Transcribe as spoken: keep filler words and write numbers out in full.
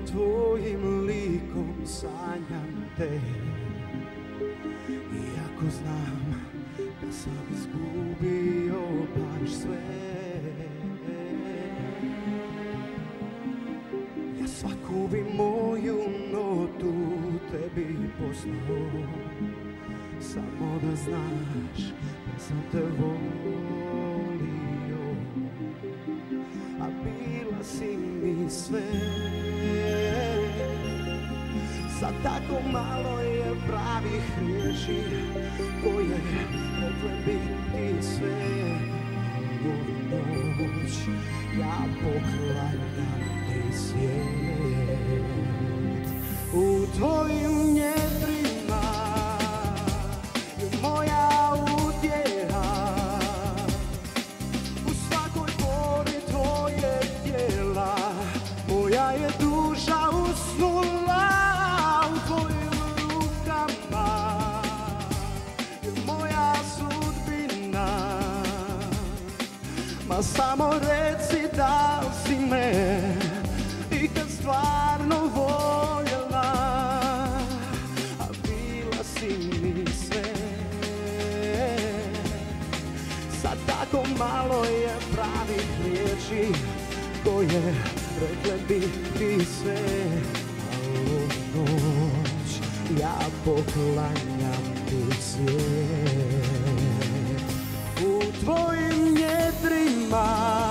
tvojim likom sanjam te. Iako znam da sam izgubio baš sve, ja svaku bi moju notu tebi poslao, samo da znaš da sam te volio, a bila si mi sve. Sad tako malo je pravih riječi koje rekle bi ti sve. Ovu noć ja poklanjam ti svijet. U tvojim njedrima je moja utjeha, u svakoj pori tvoje tijela moja je duša usnula. U tvojim rukama je moja sudbina, ma samo reci da si me ikad stvarno voljela, a bila si mi sve. Sad tako malo je pravih riječi koje rekle bi ti sve. A ovu noć ja poklanjam ti svijet. U tvojim njedrima